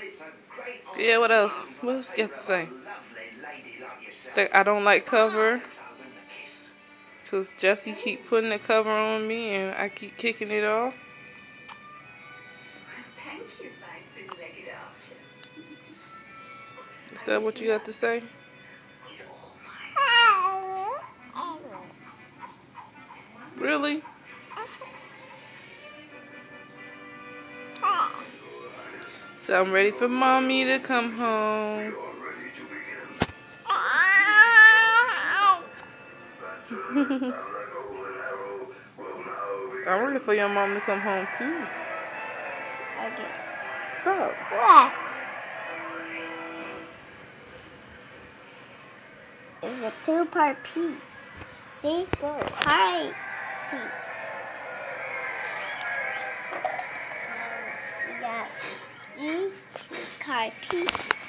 Yeah, what else? What else you got to say? I don't like cover. Because Jesse keep putting the cover on me and I keep kicking it off. Is that what you got to say? Really? So I'm ready for mommy to come home. I'm ready for your mom to come home too. Okay. Stop. What? It's a two-part piece. See? Hi. Piece. We got these two-part pieces.